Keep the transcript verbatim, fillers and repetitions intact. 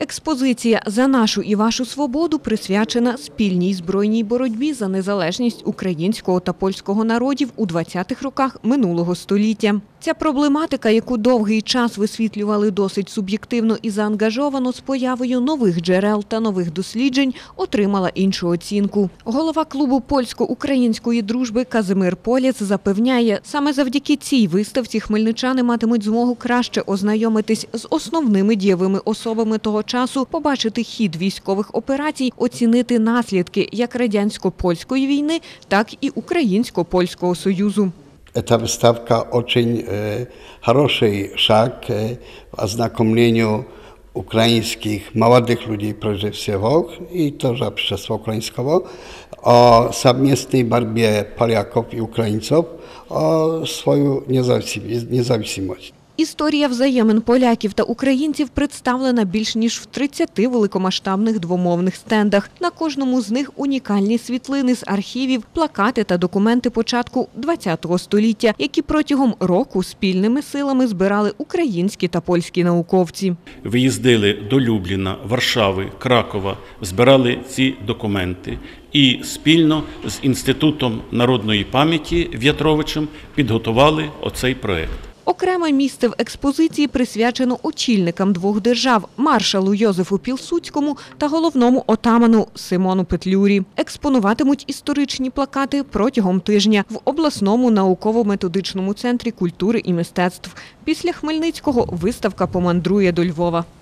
Експозиція «За нашу і вашу свободу» присвячена спільній збройній боротьбі за незалежність українського та польського народів у двадцятих роках минулого століття. Ця проблематика, яку довгий час висвітлювали досить суб'єктивно і заангажовано, з появою нових джерел та нових досліджень отримала іншу оцінку. Голова клубу польсько-української дружби Казимир Полєц запевняє, саме завдяки цій виставці хмельничани матимуть змогу краще ознайомитись з основними дієвими особами того часу, побачити хід військових операцій, оцінити наслідки як радянсько-польської війни, так і Українсько-польського союзу. Ta wystawka очень e, хороший шаг e, w oznakomieniu ukraińskich młodych ludzi przede wszystkim i też общества ukraińskiego o совместной борьбе Polaków i Ukraińców o swoją niezależność. Історія взаємин поляків та українців представлена більш ніж в тридцяти великомасштабних двомовних стендах. На кожному з них унікальні світлини з архівів, плакати та документи початку ХХ століття, які протягом року спільними силами збирали українські та польські науковці. Виїздили до Любліна, Варшави, Кракова, збирали ці документи і спільно з Інститутом народної пам'яті В'ятровичем підготували оцей проєкт. Окреме місце в експозиції присвячено очільникам двох держав – маршалу Йозефу Пілсудському та головному отаману Симону Петлюрі. Експонуватимуть історичні плакати протягом тижня в обласному науково-методичному центрі культури і мистецтв. Після Хмельницького виставка помандрує до Львова.